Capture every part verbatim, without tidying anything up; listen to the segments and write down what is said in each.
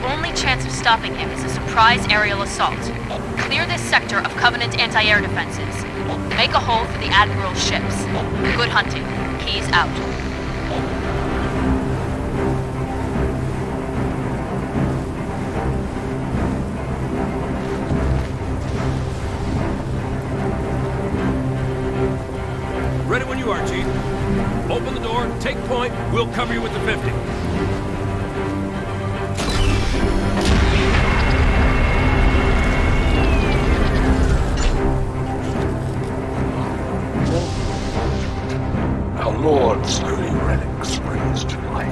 only chance of stopping him is a surprise aerial assault. Clear this sector of Covenant anti-air defenses. Make a hole for the Admiral's ships. Good hunting. Keyes out. Ready when you are, Chief. Open the door, take point, we'll cover you with the fifty. Our Lord's holy relic springs to life.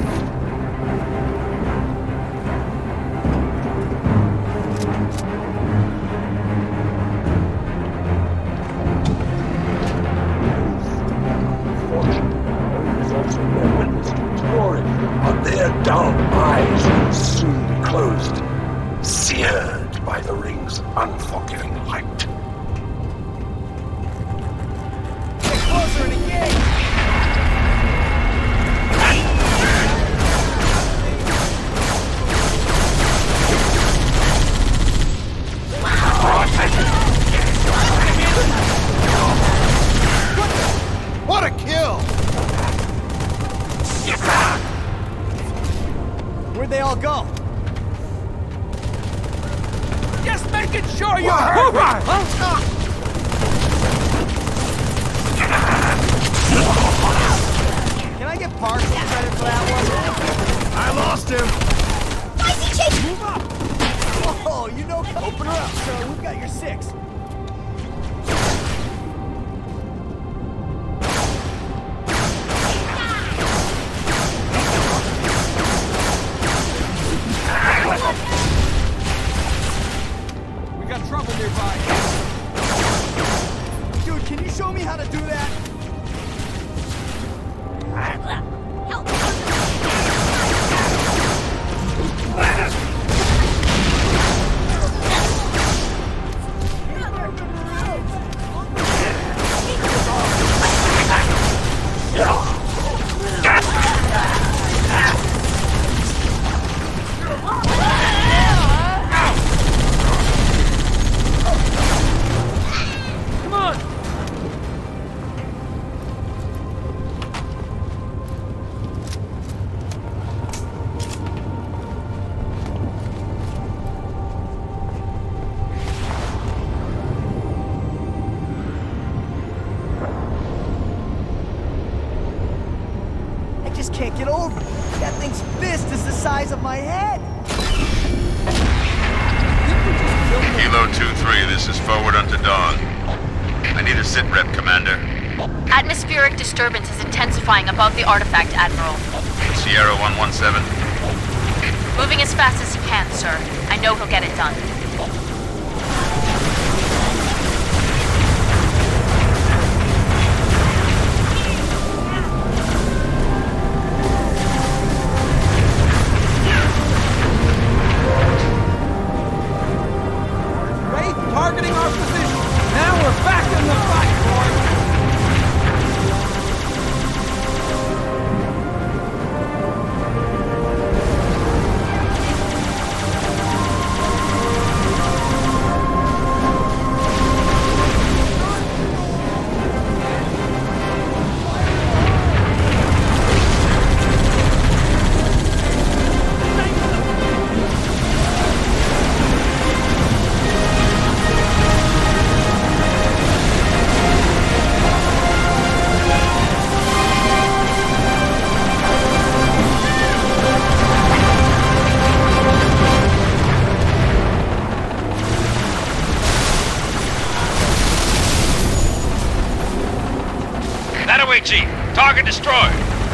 Their dull eyes will soon be closed, seared by the ring's unforgiving light. Get closer and engage! What a kill! Where'd they all go? Just making sure you're hurt! Huh? Can I get partial credit for that one? I lost him! Why is he chasing? Move up! Oh, you know, open her up, sir. We've got your six. We got trouble nearby. Dude, can you show me how to do that? Can't get over it. That thing's fist is the size of my head. Kilo two three, this is forward unto dawn. I need a sit rep, Commander. Atmospheric disturbance is intensifying above the artifact, Admiral. Sierra one one seven. Moving as fast as he can, sir. I know he'll get it done. Targeting our position. Now we're back in the fight, boys. Chief. Target destroyed.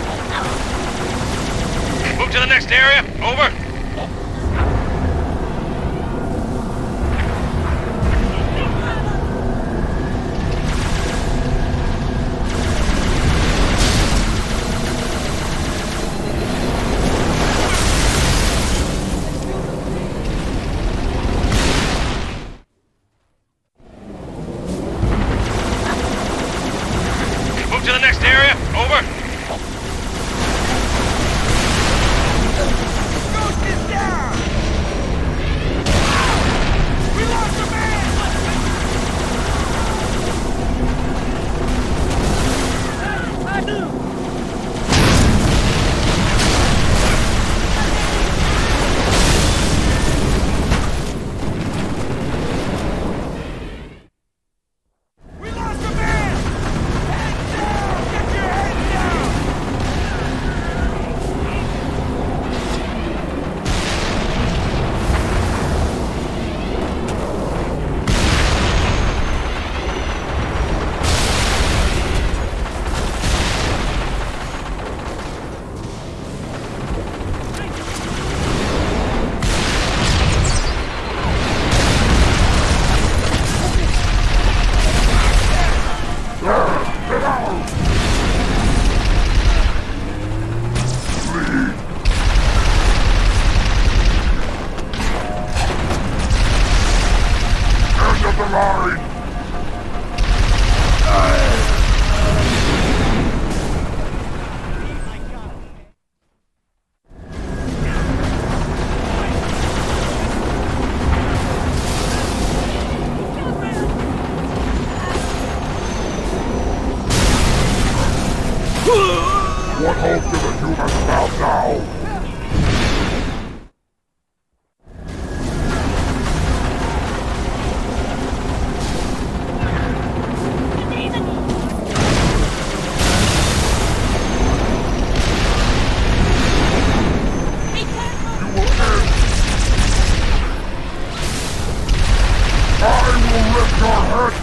Move to the next area. Over. To the next area. Over. Go,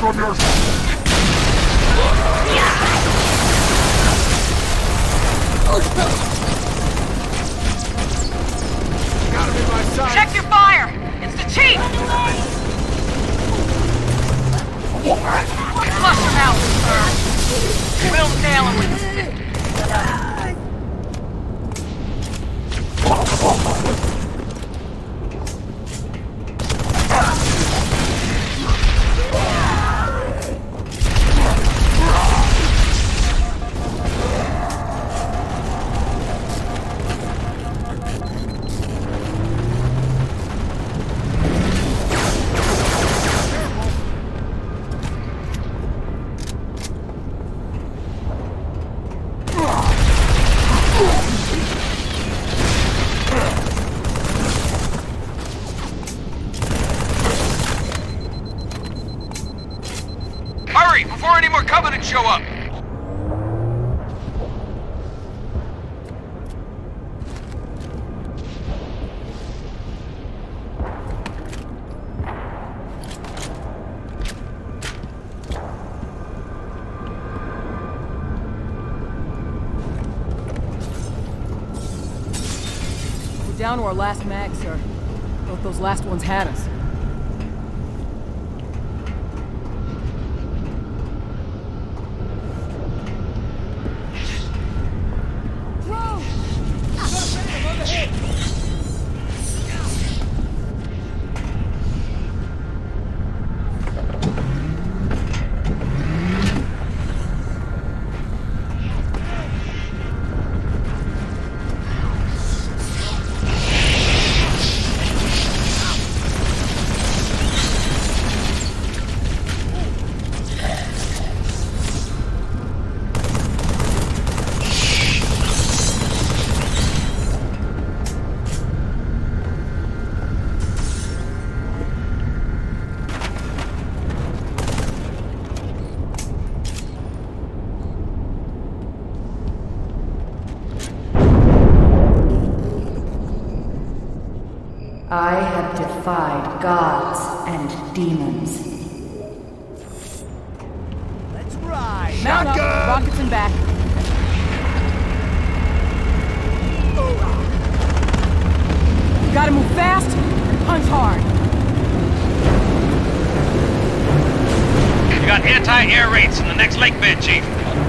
on your... Got him in my sight. Check your fire! It's the chief! Flush him out, sir. We'll nail him with this thing. Hurry, before any more Covenant show up! We're down to our last mag, sir. Thought those last ones had us. I have defied gods and demons. Let's ride. Mount up, rockets and back. You gotta move fast and punch hard. You got anti-air raids in the next lake bed, Chief.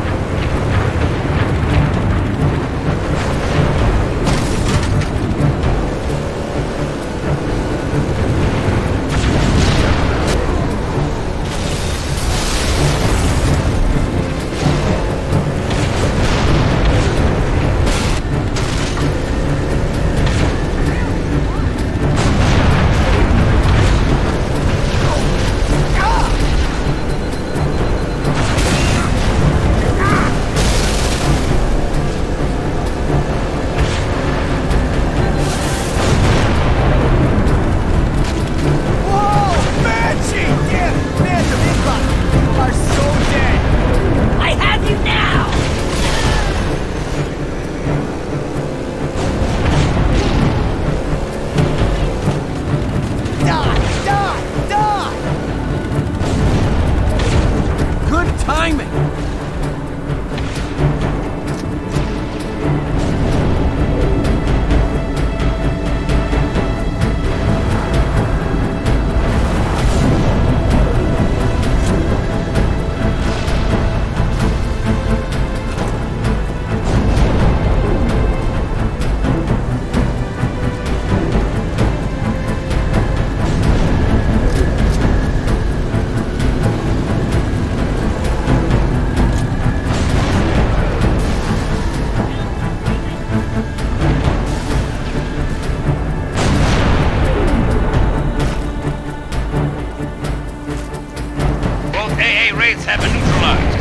Have been neutralized.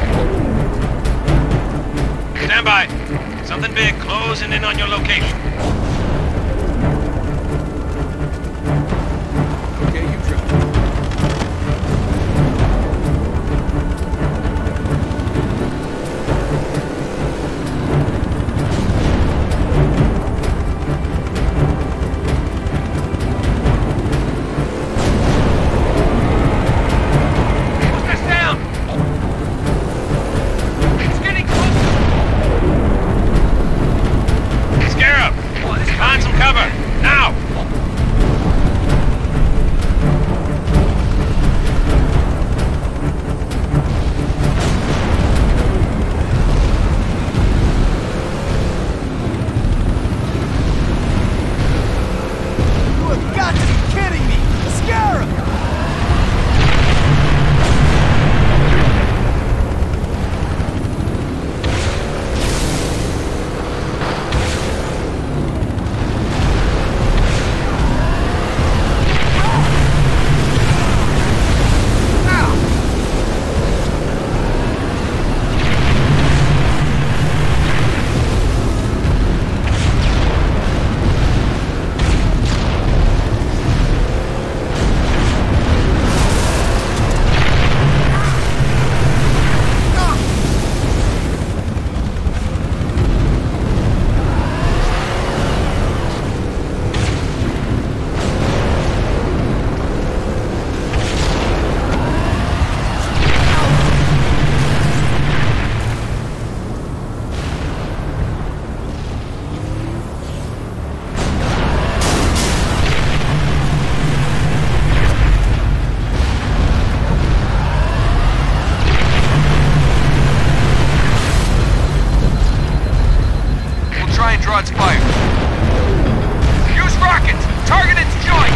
Stand by. Something big closing in on your location. Okay, you try. What's that? fire! Use rockets! Target its joint!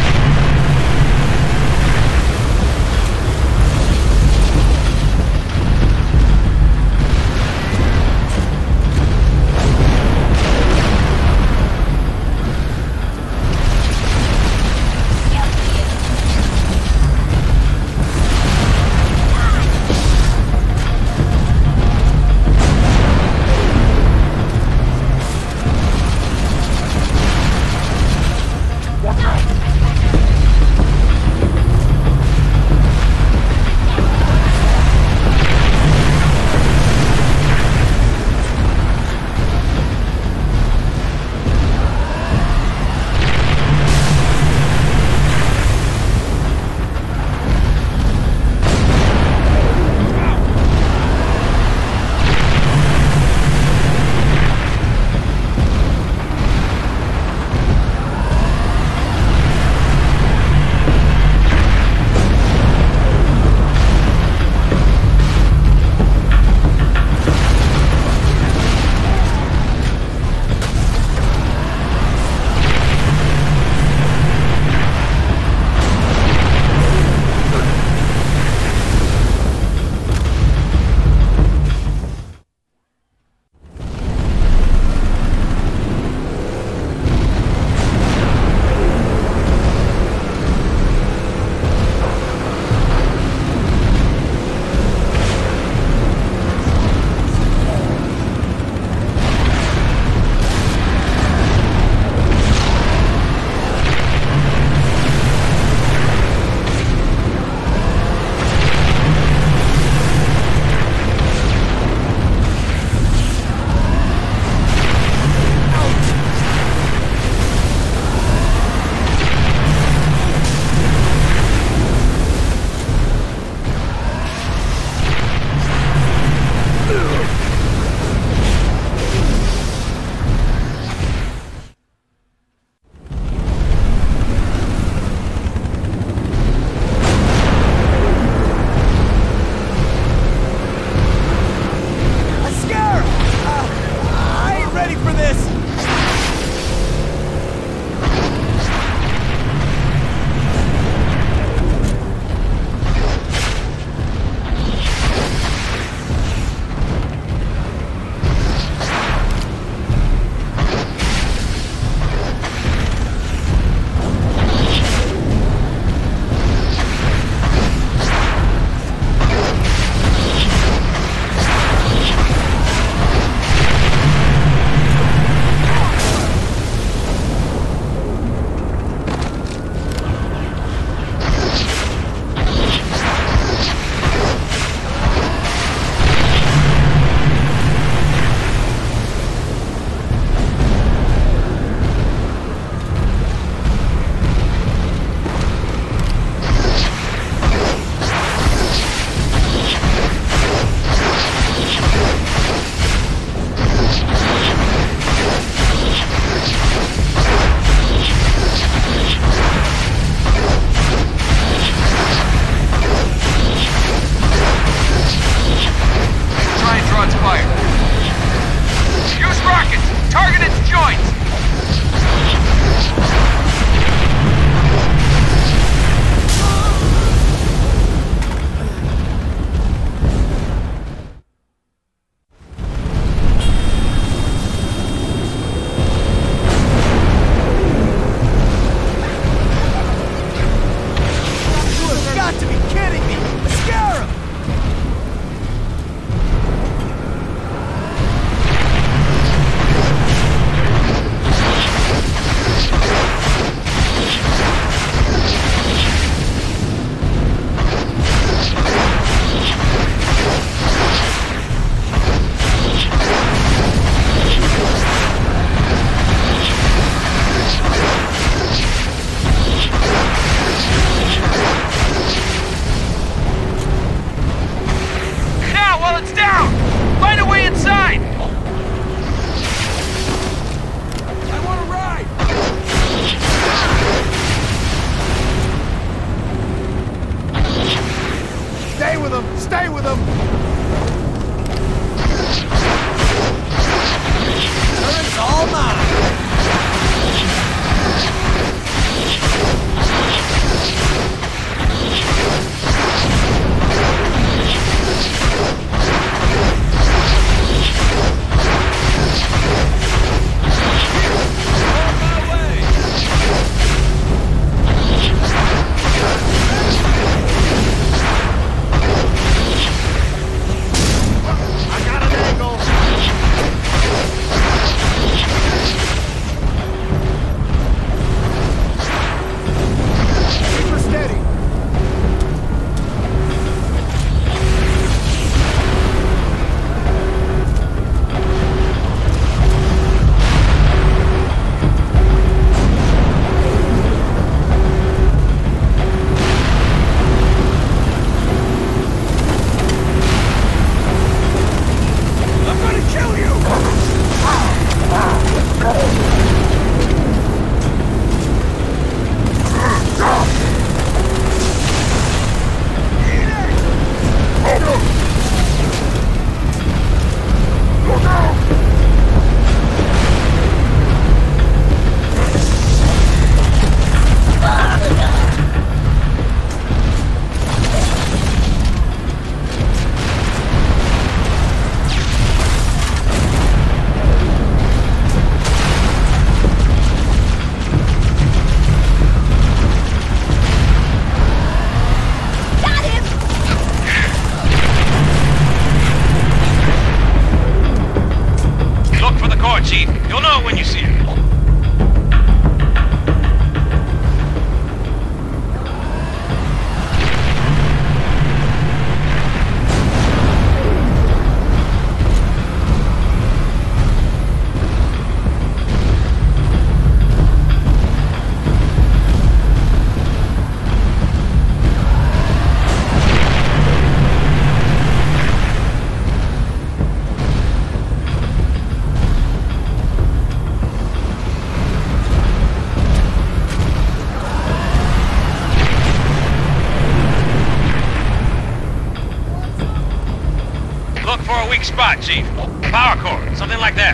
weak spot, Chief. Power core, something like that.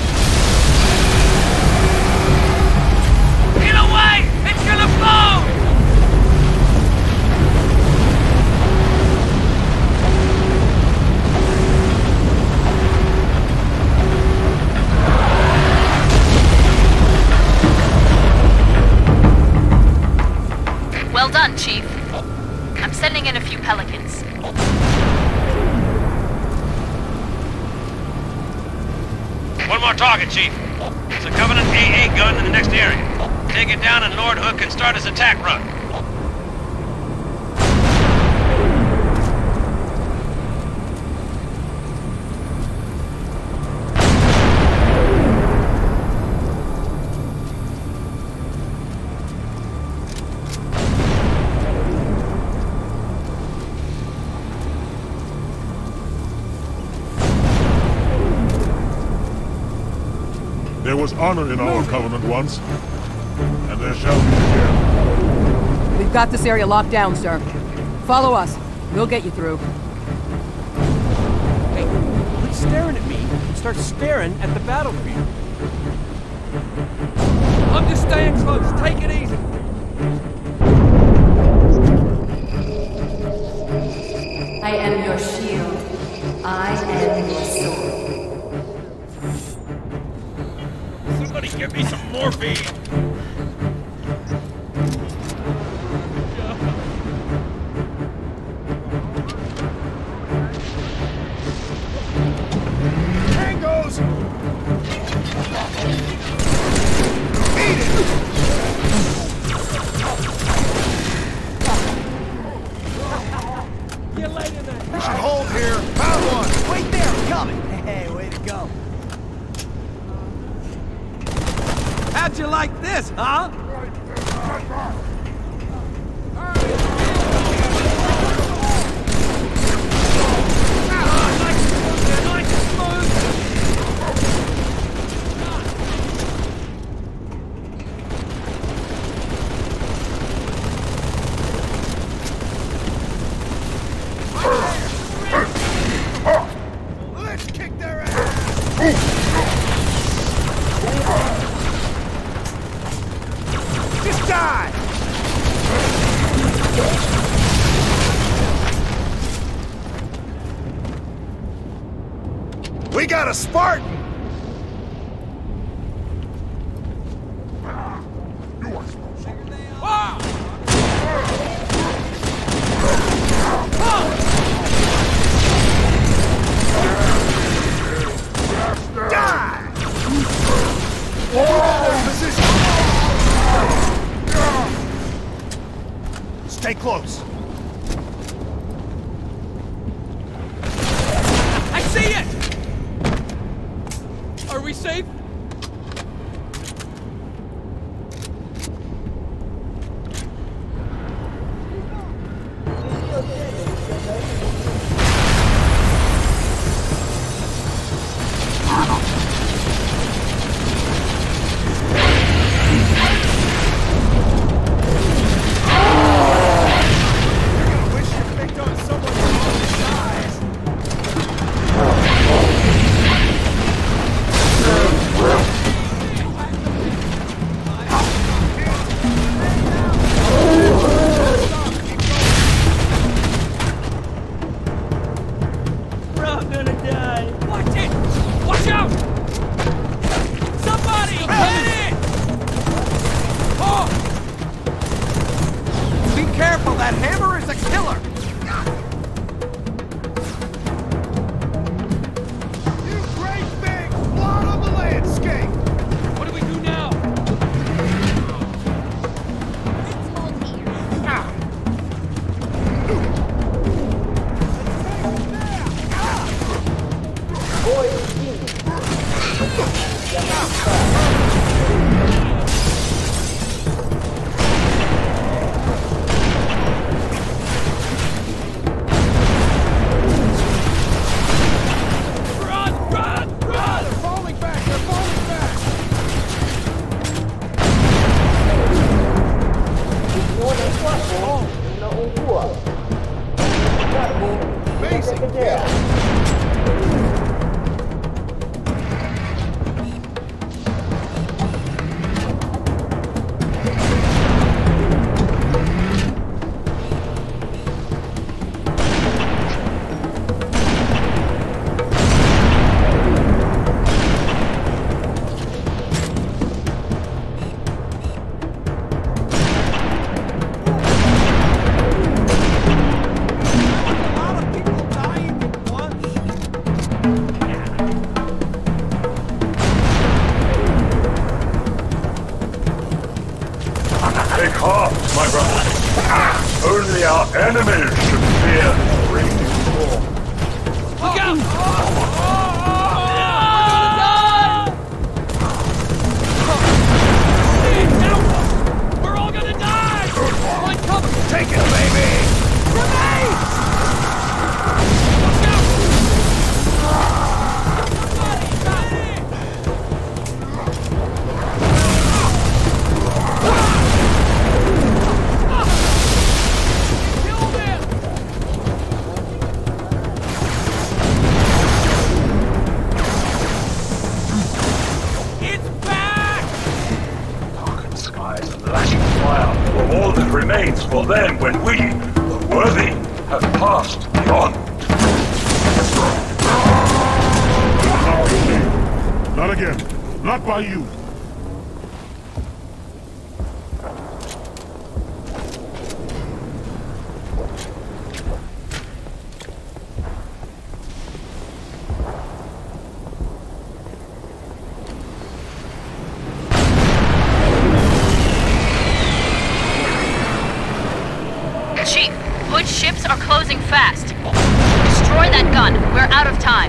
Get away! It's gonna blow! Well done, Chief. I'm sending in a few Pelicans. One more target, Chief. It's a Covenant A A gun in the next area. Take it down and Lord Hook can start his attack run. There was honor in our Covenant once, and there shall be again. We've got this area locked down, sir. Follow us. We'll get you through. Hey, quit staring at me and start staring at the battlefield. I'm just staying close. Take it easy. I am your shield. I am your sword. Somebody give me some morphine! Tangos! Eat it! Get laid in there! We should hold here. Found one! Wait there! I'm coming! Hey, way to go. How'd you like this, huh? Let's kick their ass! Just die! We got a Spartan! Wow! Die! Position! Stay close. I see it! Are we safe? Wish you picked on someone your own size. We're all gonna die. Watch it! Watch out! Somebody hit it! Oh! Be careful, that hammer is a killer! You great big blot on the landscape! What do we do now? Run! Run! Run! They're falling back! They're falling back! Basic, yeah. can't, my brother. Only our enemies should fear the raging storm. Look out! We're all gonna die! Find cover! Take it, baby! Grenade! Let's go! Kill them! It's back! Darkened skies and lashing fire were all that remains for them when we, the worthy, have passed beyond. Not again. Not by you. Chief, Hood's ships are closing fast. Destroy that gun. We're out of time.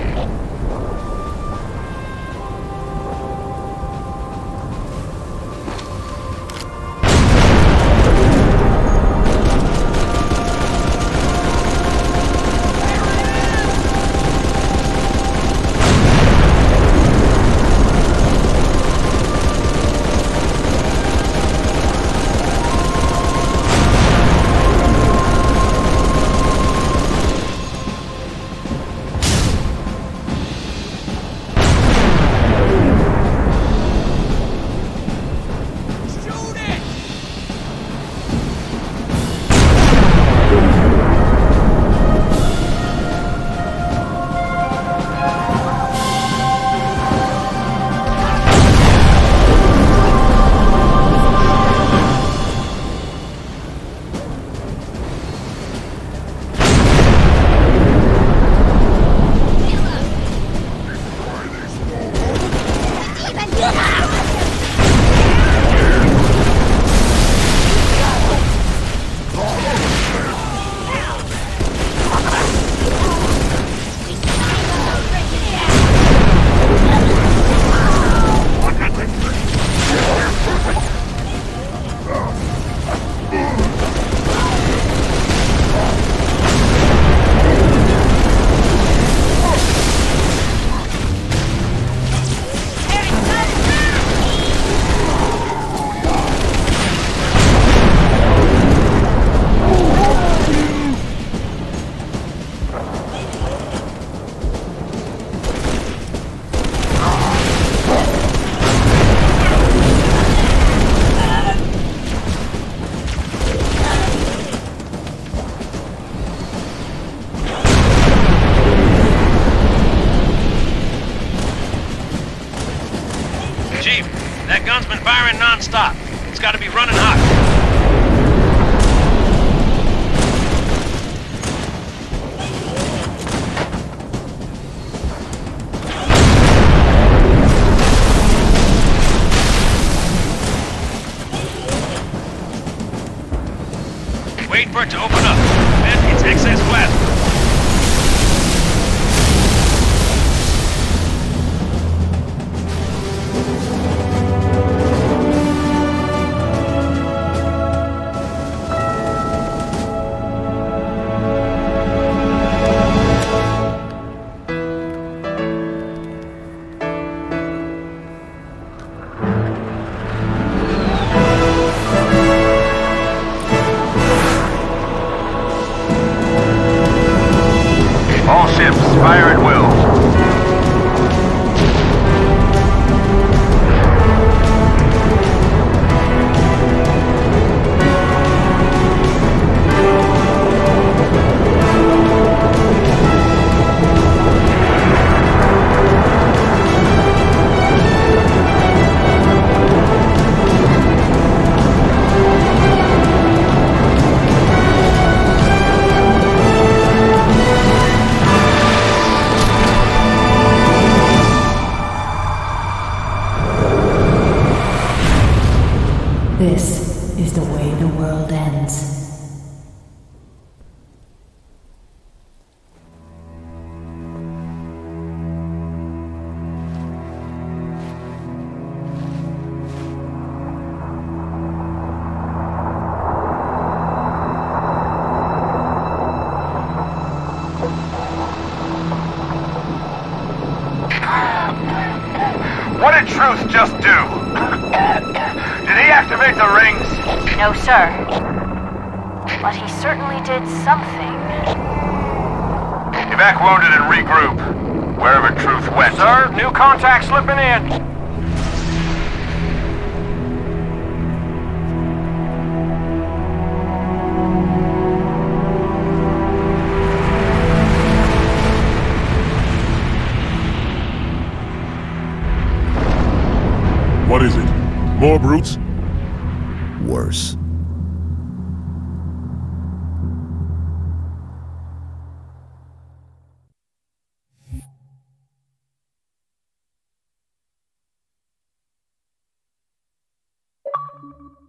Chief, that gun's been firing non-stop. It's gotta be running hot. Wait for it to open up. Then it's excess plasma. All ships, fire at will. This is the way the world ends. What did Truth just do? Did he activate the rings? No, sir. But he certainly did something. Evac wounded and regroup. Wherever Truth went. Sir, new contact slipping in. What is it? More brutes? Worse. Thank you.